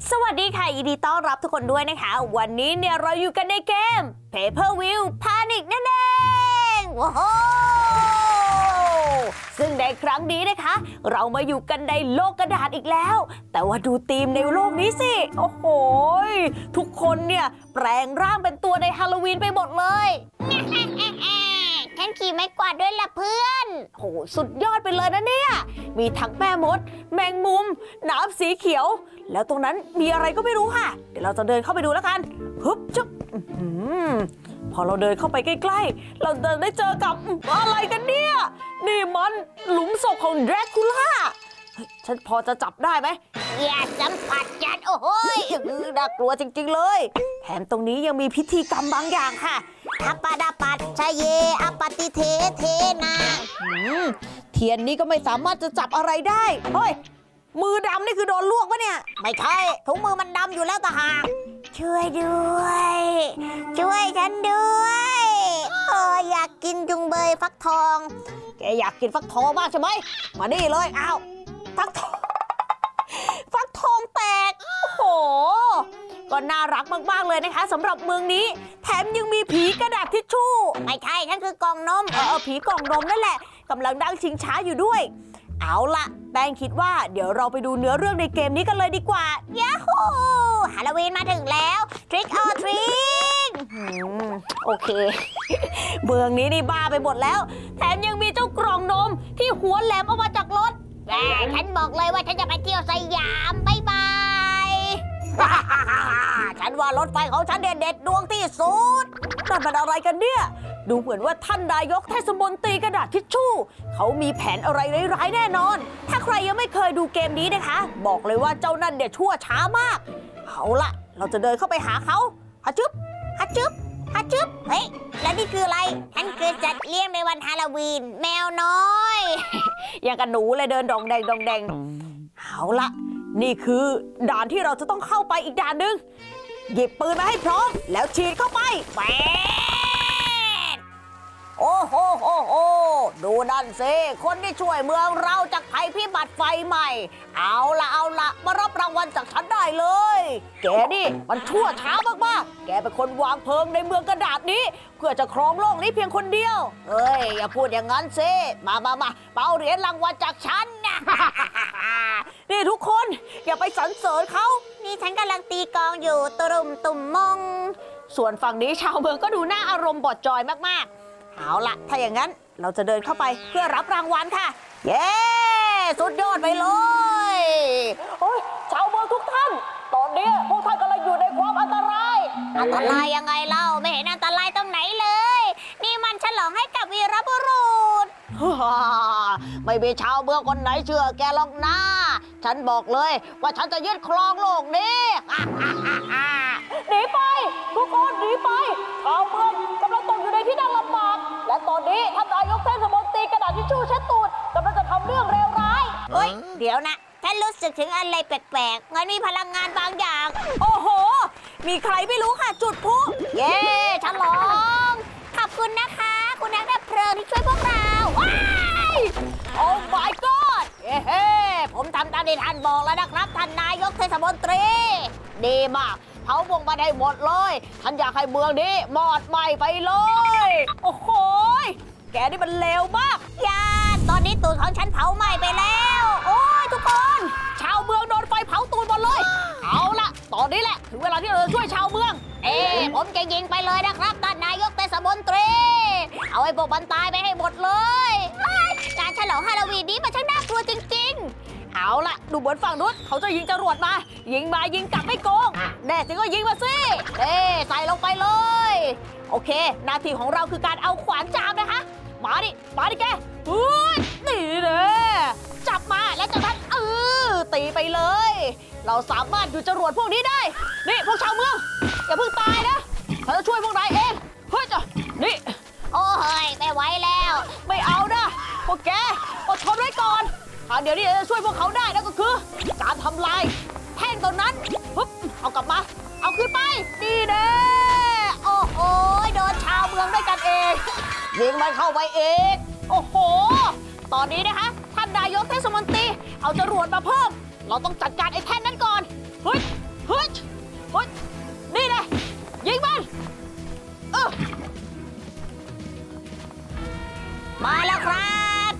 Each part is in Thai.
สวัสดีค่ะยินดีต้อนรับทุกคนด้วยนะคะวันนี้เนี่ยเราอยู่กันในเกม Paper Wheel Panic นั่นเองว้าวซึ่งในครั้งนี้นะคะเรามาอยู่กันในโลกกระดาษอีกแล้วแต่ว่าดูธีมในโลกนี้สิโอ้โหทุกคนเนี่ยแปลงร่างเป็นตัวในฮาโลวีนไปหมดเลยฉันขี่ไม้กวาดด้วยล่ะเพื่อนโหสุดยอดไปเลยนะเนี่ยมีทั้งแม่มดแมงมุมน้ำสีเขียวแล้วตรงนั้นมีอะไรก็ไม่รู้ค่ะเดี๋ยวเราจะเดินเข้าไปดูแล้วกันฮึบจุ๊บพอเราเดินเข้าไปใกล้ๆเราเดินได้เจอกับอะไรกันเนี่ยนี่มันหลุมศพของแดร็กคูล่าฉันพอจะจับได้ไหมอย่าสัมผัสฉันโอ้โหน่ากลัวจริงๆเลยแถมตรงนี้ยังมีพิธีกรรมบางอย่างค่ะอัปปดาปัตชเยอปติเทเทนาเทียนนี้ก็ไม่สามารถจะจับอะไรได้เฮ้ยมือดำนี่คือโดนลวกปะเนี่ยไม่ใช่ถุงมือมันดำอยู่แล้วต่างหากช่วยด้วยช่วยฉันด้วยอยากกินจุงเบยฟักทองแกอยากกินฟักทองมากใช่ไหมมานี่เลยอ้าวฟักทองฟักทองแตกโอ้โหก็น่ารักมากๆเลยนะคะสำหรับเมืองนี้แถมยังมีผีกระดาษทิชชู่ไม่ใช่ฉันคือกล่องนมผีกล่องนมนั่นแหละกำลังนั่งชิงช้าอยู่ด้วยเอาล่ะแป้งคิดว่าเดี๋ยวเราไปดูเนื้อเรื่องในเกมนี้กันเลยดีกว่ายาฮูฮาโลวีนมาถึงแล้ว Trick or Treat โอเคเมืองนี้นี่บ้าไปหมดแล้วแถมยังมีเจ้ากล่องนมที่หัวแหลมออกมาจากรถฉันบอกเลยว่าฉันจะไปเที่ยวสยามบ๊ายบายฉันว่ารถไฟของฉันเด็ดดวงที่สุดนั่นเป็นอะไรกันเนี่ยดูเหมือนว่าท่านนายกเทศมนตรีกระดาษทิชชู่เขามีแผนอะไรร้ายๆแน่นอนถ้าใครยังไม่เคยดูเกมนี้นะคะบอกเลยว่าเจ้านั่นเนี่ยชั่วช้ามากเอาล่ะเราจะเดินเข้าไปหาเขาฮัจึ๊บฮัจึ๊บฮัจึ๊บเฮ้ยแล้วนี่คืออะไรฉันคือจัดเลี้ยงในวันฮาโลวีนแมวน้อยอย่างกับหนูเลยเดินดองแดงดองแดงเอาล่ะนี่คือด่านที่เราจะต้องเข้าไปอีกด่านหนึ่งหยิบปืนมาให้พร้อมแล้วฉีดเข้าไปแปดโอ้โหดูนั่นสิคนที่ช่วยเมืองเราจากภัยพิบัติไฟใหม่เอาละมารับรางวัลจากฉันได้เลยแกนี่มันชั่วช้ามากๆแกเป็นคนวางเพลิงในเมืองกระดาษนี้เพื่อจะครองโลกนี้เพียงคนเดียวเอ้ยอย่าพูดอย่างนั้นสิมาเอาเหรียญรางวัลจากฉันนะนี่ทุกคนอย่าไปสรรเสริญเขานี่ฉันกำลังตีกองอยู่ตุ่มมงส่วนฝั่งนี้ชาวเมืองก็ดูน่าอารมณ์บอดจอยมากๆเอาล่ะถ้าอย่างนั้นเราจะเดินเข้าไปเพื่อรับรางวัลค่ะเย้สุดยอดไปเลยโอ้ยชาวเมืองทุกท่านตอนนี้พวกท่านกำลังอยู่ในความอันตรายยังไงเล่าไม่เห็นอันตรายตรงไหนเลยนี่มันฉลองให้กับวีรบุรุษไม่มีชาวเมืองคนไหนเชื่อแกหรอกนะฉันบอกเลยว่าฉันจะยึดครองโลกนี้หนีไปทุกคนหนีไปชาวเมืองกำลังตกอยู่ในที่นั่งลำบากและตอนนี้ท่านนายกเทศมนตรีกระดาษทิชชู่เช็ดตูดกำลังจะทำเรื่องเลวร้ายเฮ้ยเดี๋ยวนะฉันรู้สึกถึงอะไรแปลกๆงั้นมีพลังงานบางอย่างโอ้โหมีใครไม่รู้ค่ะจุดพลุเย้ฉลองขอบคุณนะคะคุณนักดับเพลิงที่ช่วยพวกเราว้ายโอ้ my god เฮ้ผมทำตามที่ท่านบอกแล้วนะครับท่านนายกเทศมนตรีดีมากเผาวงมาได้หมดเลยฉันอยากให้เมืองนี้หมดไหม้ไปเลยโอ้โหแกนี่มันเลวมากอย่าตอนนี้ตูดของฉันเผาไหม้ไปแล้วโอ้ยทุกคนชาวเมืองโดนไฟเผาตูดหมดเลยเอาละตอนนี้แหละถึงเวลาที่เราจะช่วยชาวเมืองผมจะยิงไปเลยนะครับท่านนายกเทศมนตรีเอาไอ้พวกมันตายไปให้หมดเลยการฉลองฮาโลวีนนี้มันช่างน่ากลัวจริงๆเอาละดูเหมือนฝั่งนู้นเขาจะยิงจรวดมายิงกลับไม่โกงแน่จริงก็ยิงมาสิใส่ลงไปเลยโอเคหน้าที่ของเราคือการเอาขวานจามนะคะมาดิแกนี่เลยจับมาแล้วจากนั้นตีไปเลยเราสามารถหยุดจรวดพวกนี้ได้นี่พวกชาวเมืองอย่าเพิ่งตายนะเราจะช่วยพวกนายเองเฮ้ยจ้ะนี่โอ้ยไม่ไหวแล้วไม่เอานะพวกแกอดทนไว้ก่อนเดี๋ยวนี้จะช่วยพวกเขาได้นั่นก็คือการทำลายแท่งตัวนั้นปึ๊บเอากลับมาเอาขึ้นไปนี่เด้โอ้โหโดนชาวเมืองด้วยกันเองยิงมันเข้าไปเองโอ้โหตอนนี้นะคะท่านนายกเทศมนตรีเอาจรวดมาเพิ่มเราต้องจัดการไอ้แท่นนั้นก่อนเฮ้ย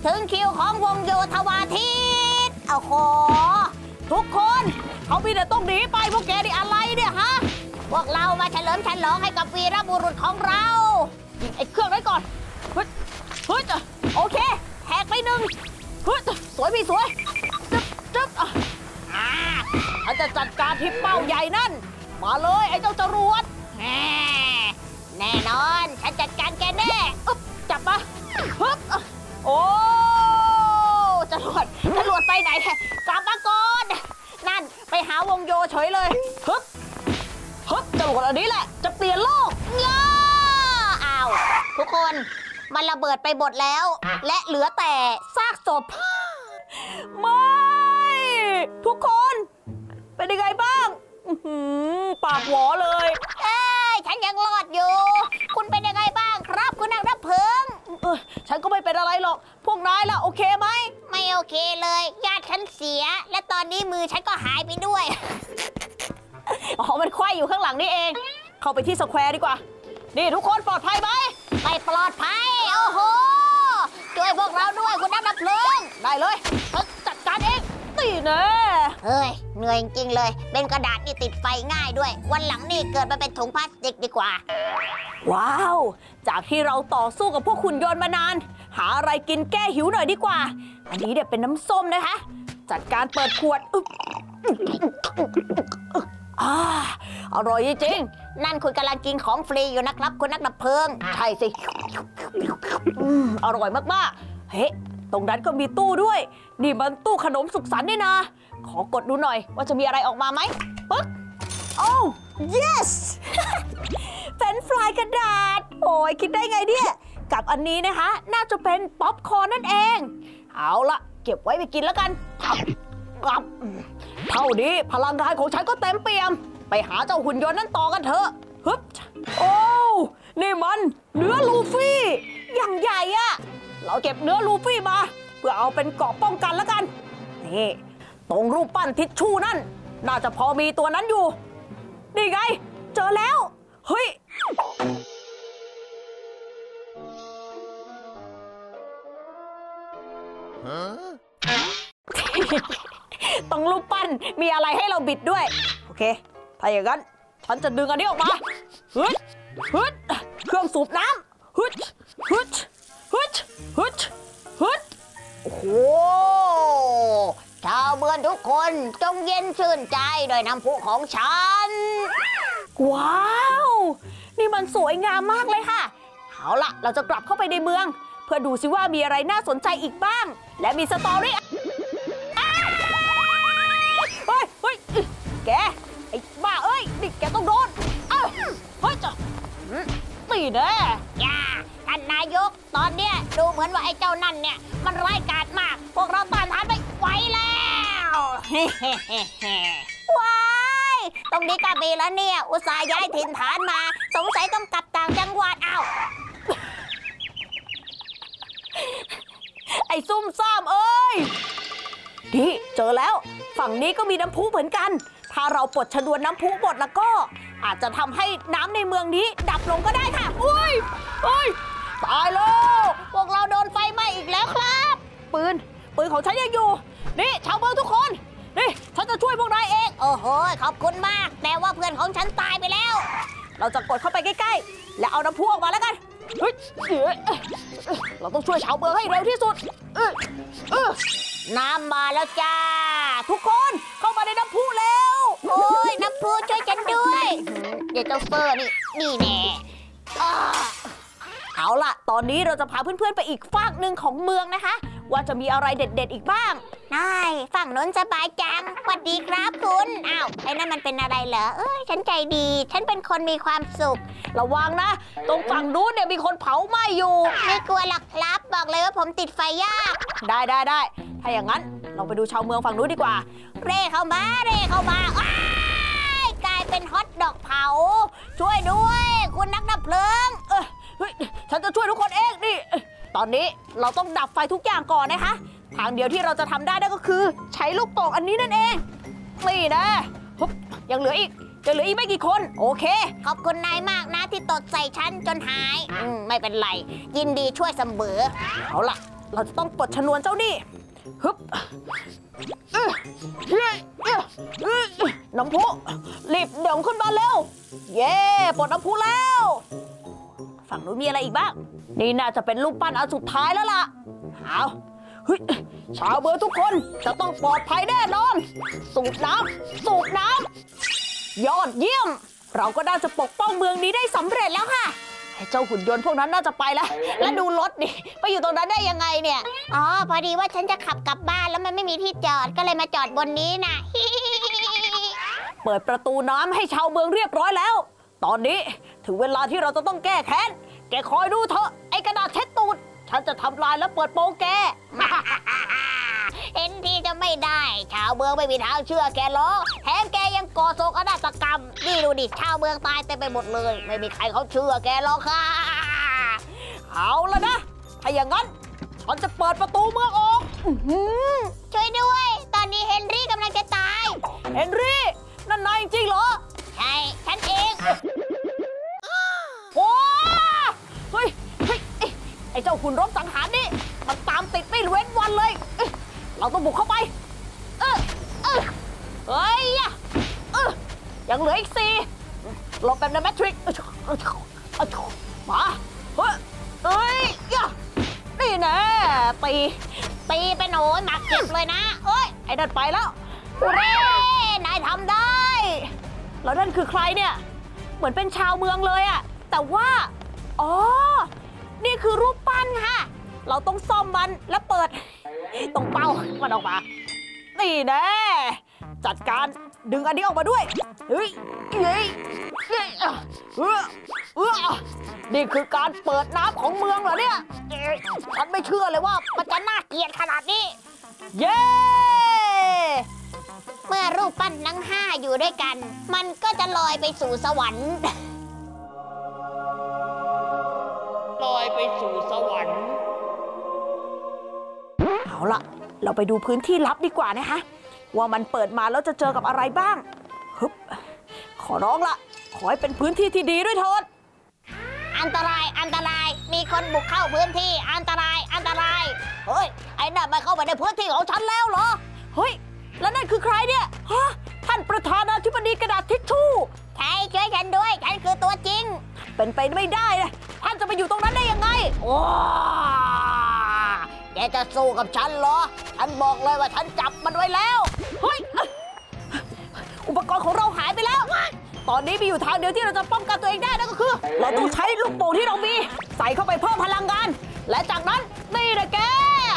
ถึงคิวของวงโยธวาทิตโอ้โหทุกคนเขามีแต่ต้องหนีไปพวกแกนี่อะไรเนี่ยฮะพวกเรามาเฉลิมฉลองให้กับวีรบุรุษของเรายิงไอ้เครื่องไว้ก่อนเฮ้ยเฮ้ยโอเคแหกไปหนึ่งเฮ้ยสวยพี่สวยจึ๊บฉันจะจัดการที่เป้าใหญ่นั่นมาเลยไอ้เจ้าจรวดแน่นอนฉันจัดการแกแน่จับมาฮึบโอ้จรวดไปไหนกลับมาก่อนนั่นไปหาวงโยเฉยเลยฮึบจรวดอันนี้แหละจะเปลี่ยนโลกย่าอ้าวทุกคนมันระเบิดไปหมดแล้ว และเหลือแต่ซากศพไม่ทุกคนเป็นยังไงบ้างปากหวอเลยเอ้ยฉันยังรอดอยู่ คุณเป็นยังไงบ้างครับคุณนักดับเพลิงฉันก็ไม่เป็นอะไรหรอกพวกนายล่ะโอเคไหมไม่โอเคเลยญาติฉันเสีย และตอนนี้มือฉันก็หายไปด้วยอ๋อมันไขว้อยู่ข้างหลังนี่เองเข้าไปที่สแควร์ดีกว่านี่ทุกคนปลอดภัยไหมไม่ปลอดภัยโอ้โหช่วยพวกเราด้วยคุณนักดับเพลิงได้เลยฉันจัดการเองตีแน่เฮ้ยเหนื่อยจริงๆเลยเป็นกระดาษนี่ติดไฟง่ายด้วย วันหลังนี่เกิดมาเป็นถุงพลาสติกดีกว่าว้าวจากที่เราต่อสู้กับพวกหุ่นยนต์มานานหาอะไรกินแก้หิวหน่อยดีกว่าอันนี้เดี๋ยวเป็นน้ำส้มนะคะจัดการเปิดขวดอร่อยจริงนั่นคุณกำลังกินของฟรีอยู่นะครับคุณนักดับเพลิงใช่สิอร่อยมากๆเฮ้ตรงนั้นก็มีตู้ด้วยนี่มันตู้ขนมสุขสันต์นี่นะขอกดดูหน่อยว่าจะมีอะไรออกมาไหมปึ๊กโอ้ yes เฟรนช์ฟรายกระดาษโอ้ยคิดได้ไงเนี่ยกับอันนี้นะคะน่าจะเป็นป๊อปคอร์นนั่นเองเอาละเก็บไว้ไปกินแล้วกันครับเท่านี้พลังงานของฉันก็เต็มเปี่ยมไปหาเจ้าหุ่นยนต์นั่นต่อกันเถอะฮึบโอ้นี่มันเนื้อลูฟี่อย่างใหญ่อะเราเก็บเนื้อลูฟี่มาเพื่อเอาเป็นเกราะป้องกันแล้วกันนี่ตรงรูปปั้นทิชชู่นั่นน่าจะพอมีตัวนั้นอยู่นี่ไงเจอแล้วเฮ้ยตรงรูปปั้นมีอะไรให้เราบิดด้วยโอเคถ้าอย่างนั้นฉันจะดึงอันนี้ออกมาฮึดเครื่องสูบน้ำฮึดโอ้โหชาวเมืองทุกคนจงเย็นชื่นใจด้วยน้ำพุของฉันว้าวนี่มันสวยงามมากเลยค่ะเอาล่ะเราจะกลับเข้าไปในเมืองเพื่อดูซิว่ามีอะไรน่าสนใจอีกบ้างและมีสตอรี่เฮ้ยแกไอ้บ้าเอ้ยนี่แกต้องโดนเฮ้ยจ้ะตีแน่ย่าท่านนายกตอนเนี้ยดูเหมือนว่าไอ้เจ้านั่นเนี่ยมันร้ายกาจมากพวกเราต้านทานไม่ไหวแล้วว้ายตรงนี้ก็มีแล้วเนี่ยอุตส่าห์ย้ายถิ่นฐานมาสงสัยต้องกลับต่างจังหวัดอ้าวไอ้ซุ่มซ่ามเอ้ยนี่เจอแล้วฝั่งนี้ก็มีน้ำพุเหมือนกันถ้าเราปลดชนวนน้ำพุหมดแล้วก็อาจจะทำให้น้ำในเมืองนี้ดับลงก็ได้ค่ะอุ้ยตายแล้วพวกเราโดนไฟไหม้อีกแล้วครับปืนของฉันยังอยู่นี่ชาวเมืองทุกคนนี่ฉันจะช่วยพวกนายเองโอ้โหขอบคุณมากแต่ว่าเพื่อนของฉันตายไปแล้วเราจะกดเข้าไปใกล้ๆแล้วเอาน้ำพุออกมาแล้วกันเฮ้ยเราต้องช่วยชาวเมืองให้เร็วที่สุดน้ำมาแล้วจ้าทุกคนเข้ามาในน้ำพุแล้วโอ้ยน้ำพุช่วยฉันด้วยเดี๋ยวเจ้าเฟอร์นี่แน่เอาล่ะตอนนี้เราจะพาเพื่อนๆไปอีกฝากหนึ่งของเมืองนะคะว่าจะมีอะไรเด็ดๆอีกบ้างนายฝั่งนู้นสบายจังสวัสดีครับคุณอ้าวไอ้นั่นมันเป็นอะไรเหรอฉันใจดีฉันเป็นคนมีความสุขระวังนะตรงฝั่งนู้นเนี่ยมีคนเผาไหม้อยู่ไม่กลัวหรอกครับบอกเลยว่าผมติดไฟยากได้ถ้าอย่างนั้นเราไปดูชาวเมืองฝั่งนู้นดีกว่าเร่เข้ามากลายเป็นฮอตดอกเผาช่วยด้วยคุณนักดับเพลิงเฮ้ยฉันจะช่วยทุกคนเองนี่ตอนนี้เราต้องดับไฟทุกอย่างก่อนนะคะทางเดียวที่เราจะทำได้นั่นก็คือใช้ลูกโป่งอันนี้นั่นเองนี่นะยังเหลืออีกไม่กี่คนโอเคขอบคุณนายมากนะที่ตดใส่ฉันจนหายไม่เป็นไรยินดีช่วยเสมอเอาล่ะเราจะต้องปลดชนวนเจ้านี่ฮึบน้ำพุรีบเดี่ยวขึ้นมาเร็วเย้ปลดน้ำพุแล้วฝั่งนู้นมีอะไรอีกบ้างนี่น่าจะเป็นรูปปั้นอันสุดท้ายแล้วล่ะเอาเฮ้ยชาวเมืองทุกคนจะต้องปลอดภัยแน่นอนสูบน้ำยอดเยี่ยมเราก็น่าจะปกป้องเมืองนี้ได้สำเร็จแล้วค่ะไอ้เจ้าหุ่นยนต์พวกนั้นน่าจะไปแล้วแล้วดูรถดิไปอยู่ตรงนั้นได้ยังไงเนี่ยอ๋อพอดีว่าฉันจะขับกลับบ้านแล้วมันไม่มีที่จอดก็เลยมาจอดบนนี้นะเปิดประตูน้ำให้ชาวเมืองเรียบร้อยแล้วตอนนี้ถึงเวลาที่เราจะต้องแก้แค้นแกคอยดูเถอะไอ้กระดาษเช็ดตูดฉันจะทำลายและเปิดโปงแกเห็นทีจะไม่ได้ชาวเมืองไม่มีทางเชื่อแกหรอกแถมแกยังก่อโศกนาฏกรรมนี่ดูดิชาวเมืองตายเต็มไปหมดเลยไม่มีใครเขาเชื่อแกหรอกค่ะเอาละนะถ้าอย่างนั้นฉันจะเปิดประตูเมืองออกช่วยด้วย ตอนนี้เฮนรี่กำลังจะตายเฮนรี่นั่นนายจริงเหรอใช่ ฉันเองโอ้เฮ้ยไอ้เจ้าหุ่นรบสังหารนี่มันตามติดไม่เว้นวันเลยเราต้องบุกเข้าไปเฮ้ยยังเหลืออีก4หลบแบบในแมทริกซ์มาเฮ้ยนี่แน่ตีไปหนูหนักเจ็บเลยนะเอ้ยไอ้นั่นไปแล้วเร่นายทำได้แล้วนั่นคือใครเนี่ยเหมือนเป็นชาวเมืองเลยอะแต่ว่าอ๋อนี่คือรูปปั้นค่ะเราต้องซ่อมมันแล้วเปิดตรงเป้ามันออกมานี่แน่จัดการดึงอันนี้ออกมาด้วยเฮ้ยนี่คือการเปิดน้ำของเมืองเหรอเนี่ยฉันไม่เชื่อเลยว่ามันจะน่าเกลียดขนาดนี้เย้เมื่อรูปปั้นทั้ง5อยู่ด้วยกัน มันก็จะลอยไปสู่สวรรค์ลอยไปสู่สวรรค์เอาล่ะเราไปดูพื้นที่ลับดีกว่านะคะว่ามันเปิดมาแล้วจะเจอกับอะไรบ้างฮึบขอร้องละขอให้เป็นพื้นที่ที่ดีด้วยเถิดอันตรายมีคนบุกเข้าพื้นที่อันตรายเฮ้ยไอ้นั่นมันเข้าไปในพื้นที่ของฉันแล้วเหรอเฮ้ยแล้วนั่นคือใครเนี่ยฮะท่านประธานาธิบดีกระดาษทิชชู่ใช่ช่วยฉันด้วยฉันคือตัวจริงเป็นไปไม่ได้นะท่านจะไปอยู่ตรงนั้นได้ยังไงโอ้แกจะสู้กับฉันเหรอฉันบอกเลยว่าฉันจับมันไว้แล้วเฮ้ยอุปกรณ์ของเราหายไปแล้วตอนนี้มีอยู่ทางเดียวที่เราจะป้องกันตัวเองได้นั่นก็คือเราต้องใช้ลูกโป่งที่เรามีใส่เข้าไปเพิ่มพลังงานและจากนั้นนี่นะแก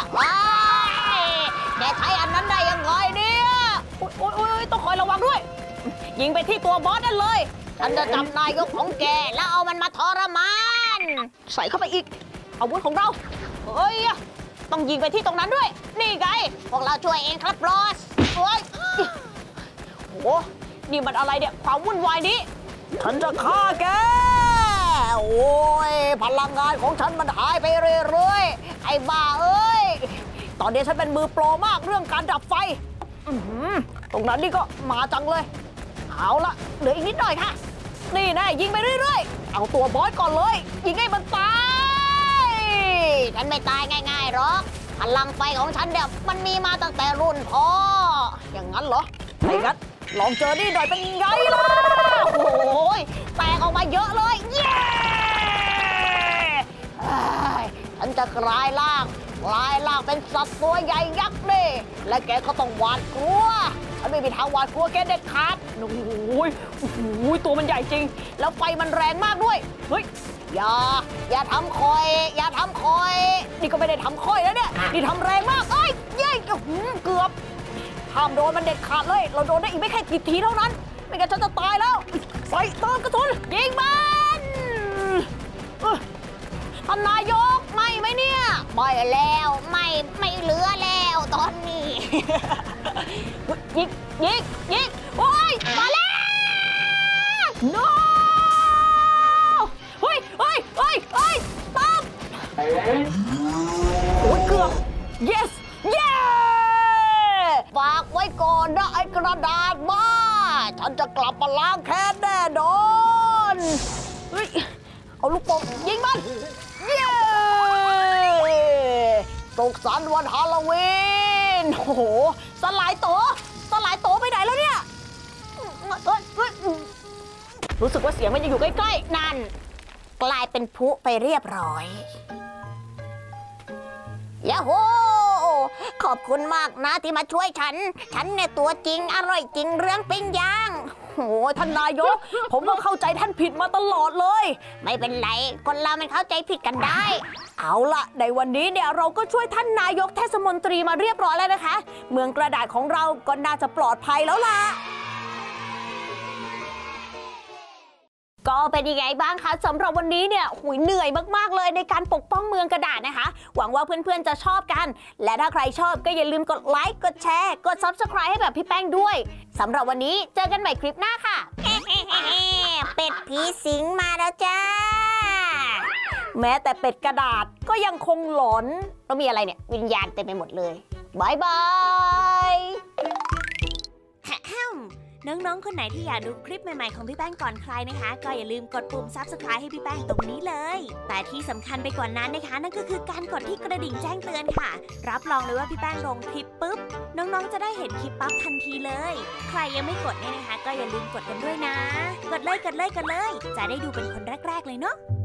แกใช้อันนั้นได้ยังไงเนี่ยโอ๊ยต้องคอยระวังด้วยยิงไปที่ตัวบอสนั่นเลยฉันจะจับนายกของแกแล้วเอามันมาทรมานใส่เข้าไปอีกอาวุธของเราเฮ้ยต้องยิงไปที่ตรงนั้นด้วยนี่ไงพวกเราช่วยเองครับบอสโอ้ยโหนี่มันอะไรเนี่ยความวุ่นวายนี้ฉันจะฆ่าแกโอ้ยพลังงานของฉันมันหายไปเรื่อยๆไอ้บ้าเอ้ยตอนนี้ฉันเป็นมือโปรมากเรื่องการดับไฟตรงนั้นนี่ก็มาจังเลยเอาละเหลืออีกนิดหน่อยค่ะนี่นะยิงไปเรื่อยๆเอาตัวบอสก่อนเลยยิงให้มันตายฉันไม่ตายง่ายๆหรอกพลังไฟของฉันเนี่ยมันมีมาตั้งแต่รุ่นพ่ออย่างนั้นเหรอไอ้งั้นลองเจอนี่หน่อยเป็นไงล่ะโอ้ยแตกออกมาเยอะเลยเย้ฉันจะกลายร่างเป็นสัตว์ตัวใหญ่ยักษ์นี่และแกก็ต้องหวาดกลัวฉันไม่มีทางหวาดกลัวแกเด็ดขาดโอ้ยตัวมันใหญ่จริงแล้วไฟมันแรงมากด้วยเฮ้ยอย่าทำคอยนี่ก็ไม่ได้ทำคอยแล้วเนี่ยนี่ทำแรงมากเอ้ยเย้เกือบห้ามโดนมันเด็ดขาดเลยเราโดนได้อีกไม่แค่กี่ทีเท่านั้นไม่งั้นฉันจะตายแล้วใส่เติมกระสุนยิงมันท่านนายกไม่ไหมเนี่ยไม่แล้วไม่เหลือแล้วตอนนี้ยิงโอ้ยมาแล้ว no เฮ้ยตามโอ้ยเกือบ yes ฝากไว้ก่อนนะไอ้กระดาษบ้าฉันจะกลับมาล้างแค้นแน่นอนเฮ้ยเอาลูกโป่งยิงมันเย้สสุขสันต์วันฮาโลวีนโอ้โหสลายโตไปไหนแล้วเนี่ยรู้สึกว่าเสียงมันจะอยู่ใกล้ๆนั่นกลายเป็นพลุไปเรียบร้อยยาโฮขอบคุณมากนะที่มาช่วยฉันเนี่ยตัวจริงอร่อยจริงเรื่องปิ้งย่างโอ้ท่านนายก ผมก็เข้าใจท่านผิดมาตลอดเลยไม่เป็นไรคนเรามันเข้าใจผิดกันได้เอาล่ะในวันนี้เนี่ยเราก็ช่วยท่านนายกเทศมนตรีมาเรียบร้อยแล้วนะคะเมืองกระดาษของเราก็น่าจะปลอดภัยแล้วล่ะก็เป็นยังไงบ้างคะสำหรับวันนี้เนี่ยเหนื่อยมากๆเลยในการปกป้องเมืองกระดาษนะคะหวังว่าเพื่อนๆจะชอบกันและถ้าใครชอบก็อย่าลืมกดไลค์กดแชร์กด Subscribe ให้แบบพี่แป้งด้วยสำหรับวันนี้เจอกันใหม่คลิปหน้าค่ะ เป็ดผีสิงมาแล้วจ้าแม้แต่เป็ดกระดาษก็ยังคงหลอนแล้วมีอะไรเนี่ยวิญญาณเต็มไปหมดเลยบายบายน้องๆ คนไหนที่อยากดูคลิปใหม่ๆของพี่แป้งก่อนใครนะคะ ก็อย่าลืมกดปุ่ม Subscribe ให้พี่แป้งตรงนี้เลย แต่ที่สำคัญไปกว่านั้นนะคะนั่นก็คือการกดที่กระดิ่งแจ้งเตือนค่ะรับรองเลยว่าพี่แป้งลงคลิปปุ๊บน้องๆ จะได้เห็นคลิปปั๊บทันทีเลยใครยังไม่กดเนี่ยนะคะก็อย่าลืมกดกันด้วยนะกดเลยจะได้ดูเป็นคนแรกๆเลยเนาะ